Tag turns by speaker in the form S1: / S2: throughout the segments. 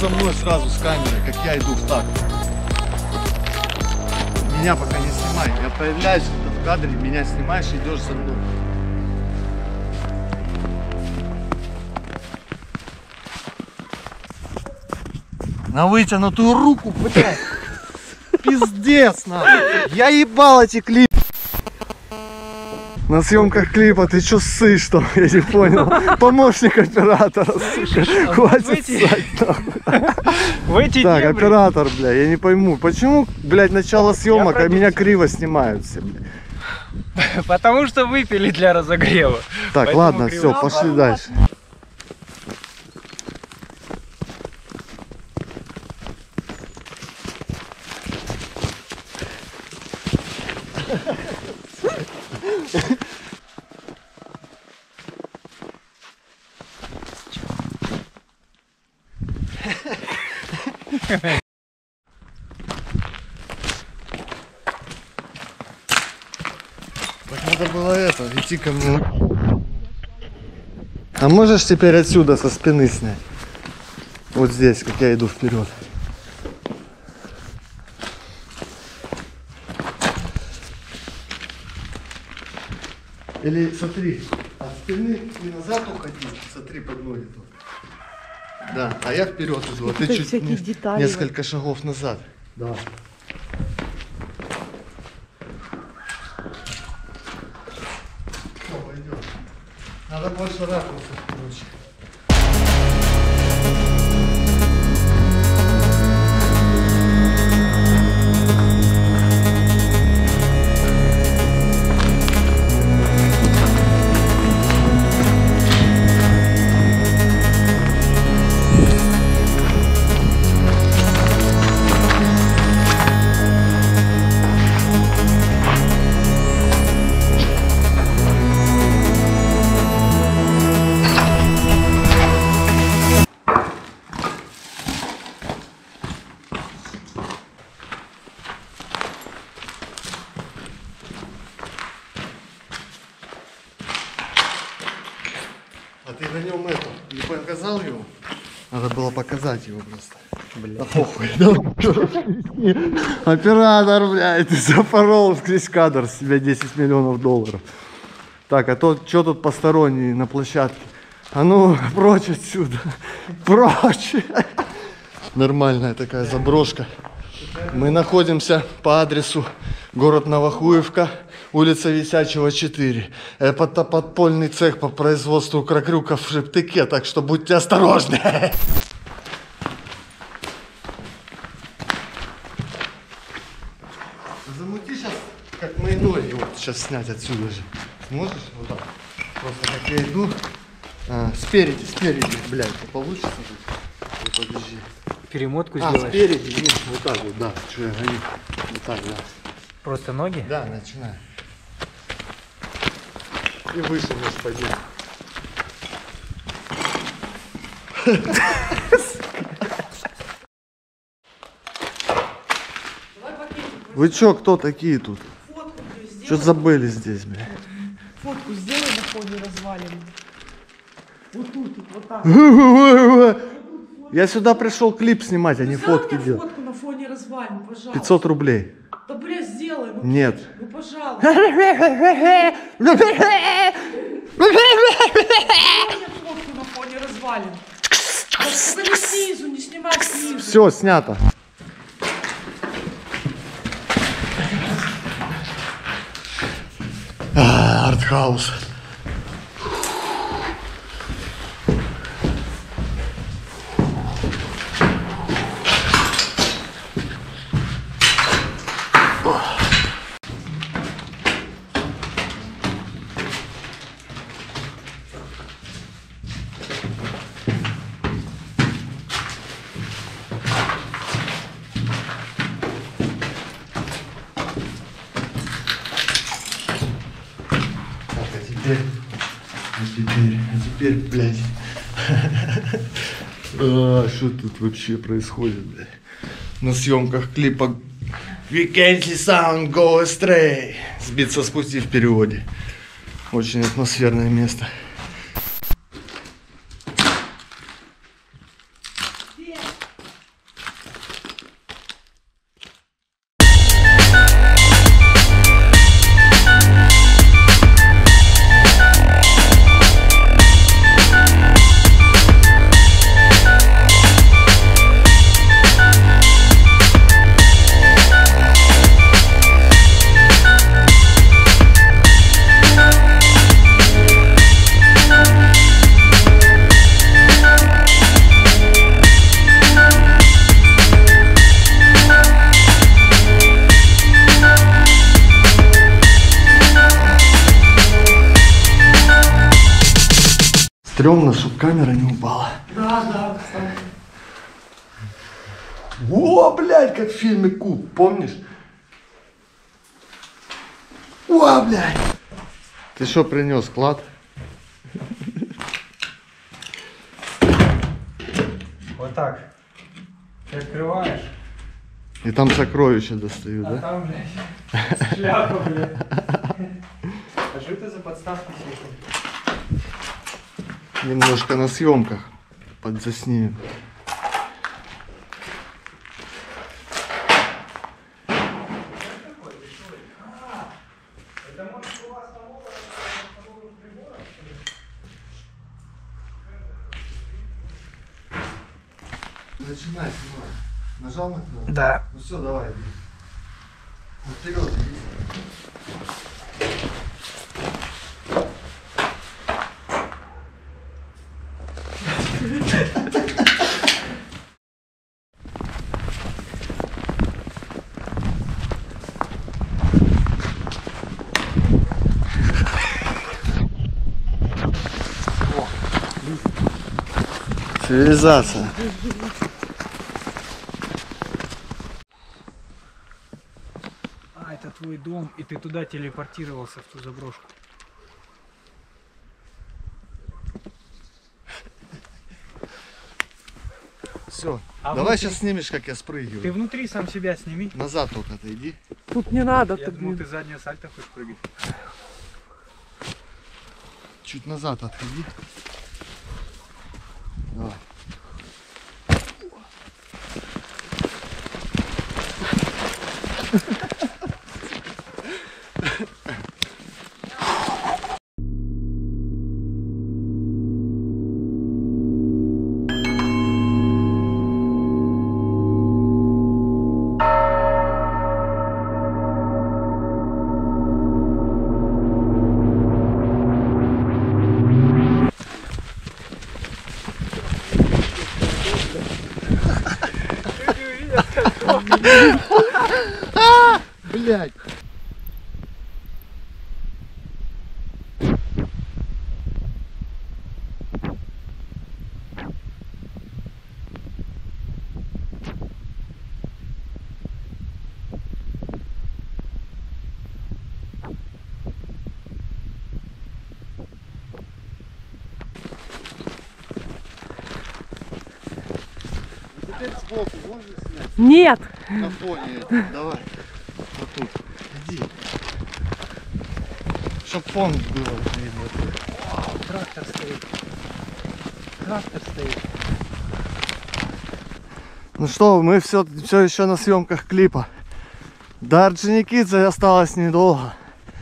S1: за мной сразу с камерой, как я иду в такт. Меня пока не снимай. Я появляюсь в кадре, меня снимаешь и идешь за мной. На вытянутую руку, блядь. Пиздец, нахуй. Я ебал эти клипы. На съемках клипа ты чё ссышь там? Я не понял. Помощник оператора, сука. Хватит ссать, нахуй. Так, оператор, бля, я не пойму. Почему, блядь, начало съемок, а меня криво снимают все, бля?
S2: Потому что выпили для разогрева.
S1: Так, поэтому ладно, все, пошли дальше. Так надо было это, идти ко мне. А можешь теперь отсюда со спины снять? Вот здесь, как я иду вперед. Или смотри, от спины и назад уходи, смотри под ноги тут. Да, а я вперед иду, а ты чуть несколько шагов назад. Давай. Все, пойдем. Надо больше ракурсов, короче. А ты на нем это, не показал его? Надо было показать его просто. Бля. Похуй. Оператор, блядь, ты запорол весь кадр, с себя 10 миллионов долларов. Так, а то, что тут посторонние на площадке? А ну, прочь отсюда. Прочь. Нормальная такая заброшка. Мы находимся по адресу город Новохуевка, улица Висячего, 4. Это подпольный цех по производству кракрюков в Шептыке, так что будьте осторожны. Замути сейчас, как мои ноги, вот сейчас снять отсюда же. Сможешь? Вот так. Просто как я иду. Спереди, блядь, получится тут? Вот, подожди.
S2: Перемотку сделаешь?
S1: Спереди, нет, вот так вот, да. Что я гоню? Вот так, да.
S2: Просто ноги?
S1: Да, начинай. И выше можешь пойти. Вы чё, кто такие тут? Что забыли здесь, бля?
S3: Фотку сделай на фоне развалин. Вот тут, вот так.
S1: Я сюда пришел клип снимать, а не фотки делать.
S3: Фотку на фоне развалин, пожалуйста.
S1: 500 рублей.
S3: Да, бля, сделай. Ну,
S1: нет.
S3: Ну, пожалуйста. Фотку на фоне развалин. Только не снизу, не снимай снизу.
S1: Все, снято. Артхаус. А теперь, блядь. Что тут вообще происходит, блядь? На съемках клипа We can't see sound go astray. Сбиться с пути в переводе. Очень атмосферное место. стрёмно, чтобы камера не упала.
S3: Да, кстати.
S1: О, блядь, как в фильме Куб, помнишь? О, блядь. Ты что принес, клад?
S2: Вот так. Ты открываешь,
S1: И там сокровища достают,
S2: а
S1: да?
S2: там, блядь, шляпа, блядь. А что это за подставки всякие?
S1: Немножко на съемках подзаснимем. Начинай снимать. Нажал на кнопку?
S2: Да.
S1: Ну все, давай. Иди. Вперед иди. Цивилизация.
S2: А, это твой дом, и ты туда телепортировался, в ту заброшку.
S1: Все.
S2: А
S1: Давай
S2: внутри?
S1: сейчас снимешь, как я
S2: Ты
S1: спрыгиваю.
S2: внутри сам себя сними.
S1: Назад только отойди.
S3: Тут не надо.
S2: Я
S3: тут
S2: думал,
S3: не-
S2: ты заднее сальто хочешь прыгать.
S1: Чуть назад отходи. Давай. Блять. Теперь сбоку можно снять?
S3: Нет.
S1: На фоне этого. Давай. Вот тут. Иди. Чтоб фон было видно.
S2: Трактор стоит. Трактор стоит.
S1: Ну что, мы все еще на съемках клипа. До Орджоникидзе осталось недолго.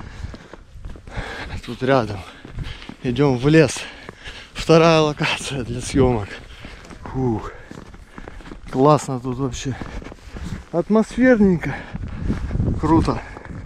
S1: Тут рядом. Идем в лес. Вторая локация для съемок. Фух. Классно тут вообще. Атмосферненько. Круто.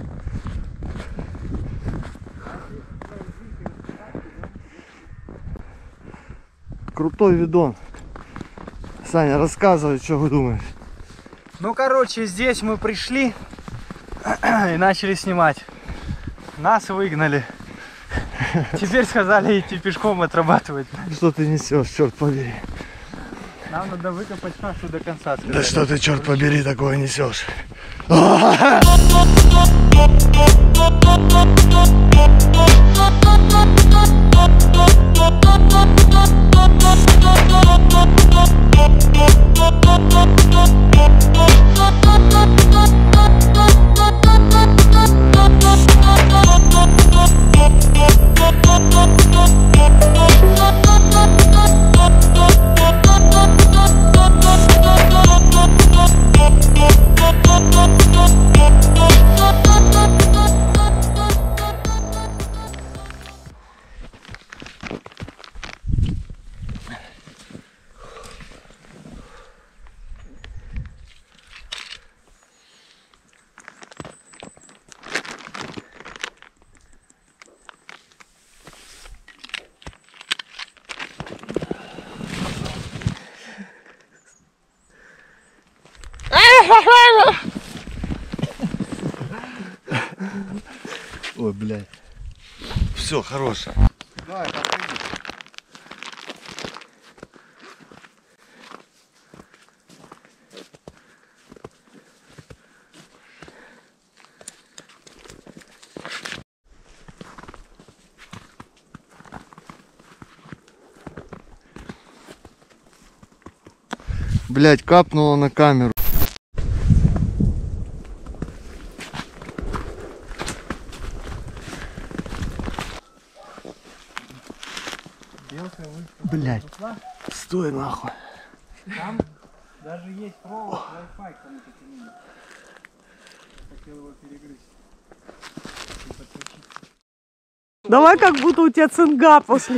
S1: Крутой видон. Саня, рассказывай, что вы думаете.
S2: Ну, короче, здесь мы пришли и начали снимать. Нас выгнали. Теперь сказали идти пешком отрабатывать.
S1: Что ты несешь, черт побери?
S2: Нам надо выкопать шахту до конца.
S1: Да
S2: сказали.
S1: что ты, черт побери, такое несешь? Ой, блядь. Все, хорош. Давай, подходи. Блять, капнуло на камеру. Блять, стой нахуй.
S2: Там даже есть провод, Wi-Fi кому-то тянули. Хотел его перегрызть. И подключить.
S3: Давай, как будто у тебя цинга после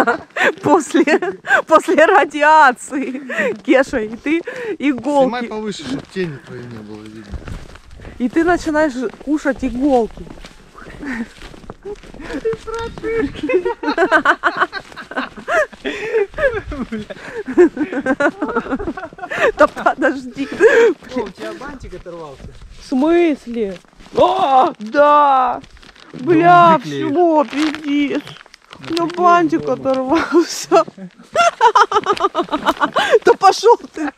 S3: радиации. Кеша, и ты
S1: Снимай
S3: иголки.
S1: повыше, чтобы тени твои не было видно.
S3: И ты начинаешь кушать иголки. Да подожди.
S2: О, у тебя бантик оторвался.
S3: В смысле? О, да! Бля, все, пиздец. Ну, бантик оторвался. Да пошел ты.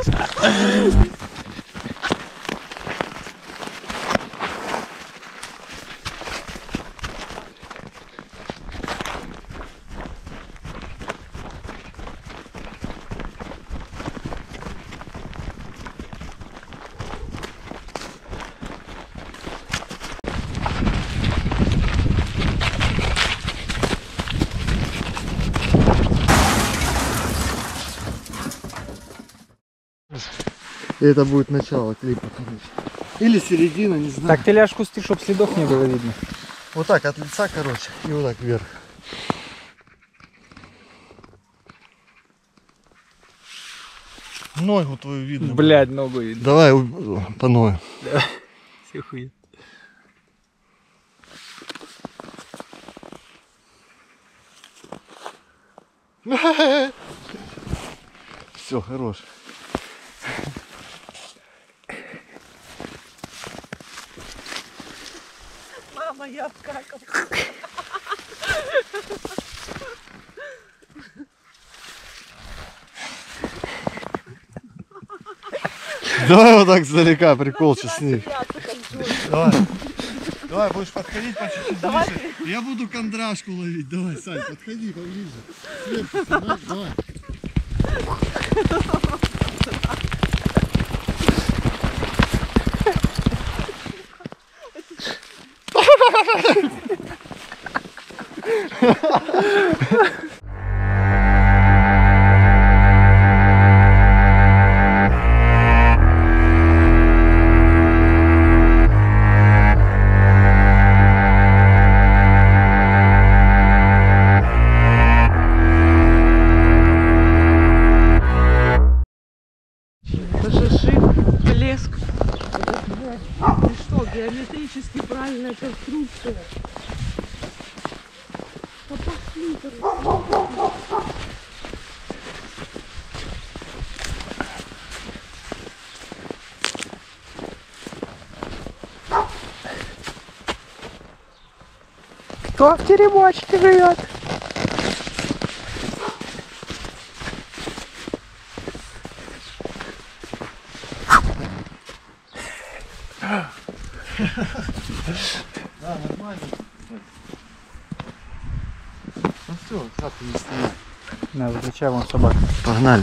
S1: И это будет начало клипа, короче. Или середина, не знаю.
S2: Так ты ляжь кусты, чтобы следов не было видно.
S1: Вот так от лица, короче, и вот так вверх. Ногу твою видно.
S2: Блядь, ногу видно.
S1: Давай по ногу.
S2: Все хуй.
S1: Все, хорош.
S3: Мама, я обкакал.
S1: Давай вот так издалека, прикол сейчас с ней. Давай. Давай, будешь подходить по чуть-чуть ближе. Я буду кондрашку ловить. Давай, Сань, подходи поближе. Сверху снимай, давай.
S3: Шишик, блеск. Ты что, геометрически правильная конструкция. Да пошли ты. Кто в теремочке живет?
S1: Да, нормально. Ну все, хату не снимай.
S2: На, выключай вон собак.
S1: Погнали.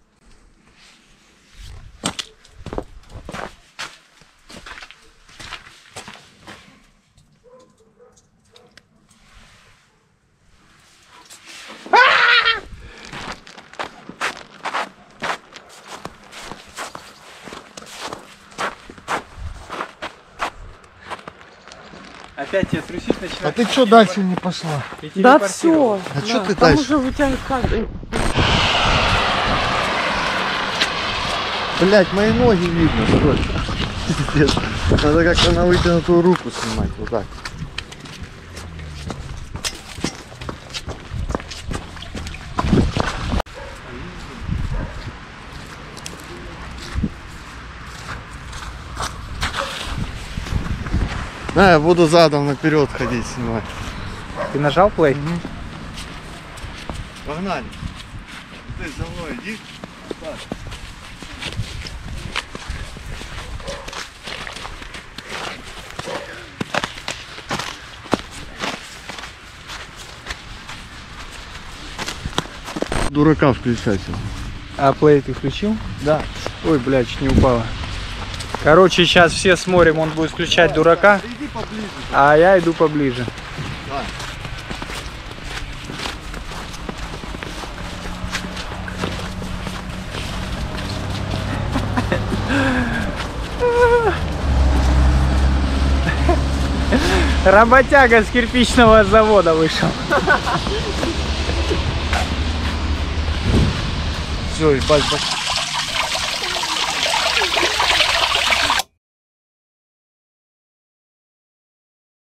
S2: Опять тебя трусить начинает.
S1: А ты что дальше не пошла?
S3: Да все.
S1: А чё ты
S3: там
S1: дальше?
S3: уже у тебя как...
S1: Блять, мои ноги видно, что ли? Пиздец. Надо как-то на вытянутую руку снимать, вот так. Да, я буду задом наперед ходить снимать.
S2: Ты нажал плей?
S1: Погнали. Ты за мной иди. Так. Дурака включайся.
S2: А плей ты включил?
S1: Да.
S2: Ой, блядь, чуть не упала. Короче, сейчас все смотрим, он будет включать дурака,
S1: Иди поближе.
S2: а я иду поближе.
S1: Давай.
S2: Работяга с кирпичного завода вышел.
S1: Все, ебать,